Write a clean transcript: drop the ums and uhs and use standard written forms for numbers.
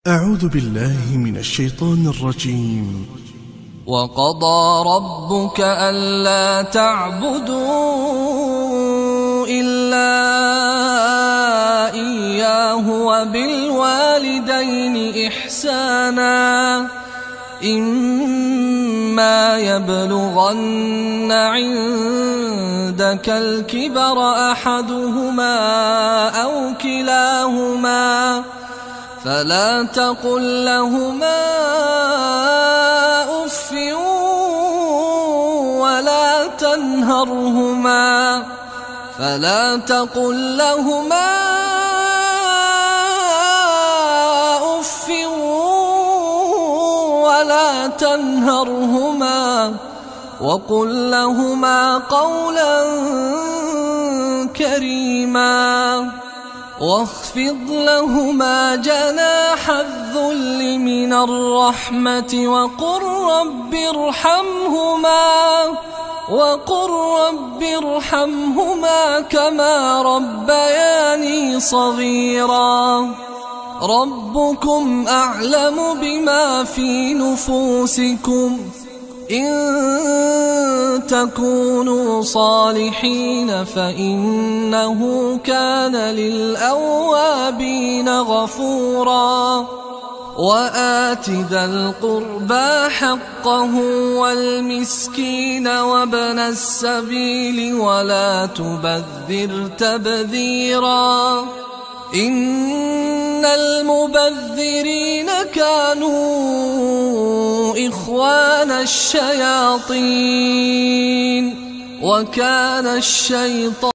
أعوذ بالله من الشيطان الرجيم. وقضى ربك ألا تعبدوا إلا إياه وبالوالدين إحسانا إما يبلغن عندك الكبر أحدهما أو كلاهما فلا تقل لهما أف ولا تنهرهما وقل لهما قولا كريما واخفض لهما جناح الذل من الرحمة وقل رب ارحمهما كما ربياني صغيرا ربكم أعلم بما في نفوسكم إن تكونوا صالحين فإنه كان للأوابين غفورا وآت ذا القربى حقه والمسكين وابن السبيل ولا تبذر تبذيرا إن المبذرين كانوا إخوان الشياطين وكان الشيطان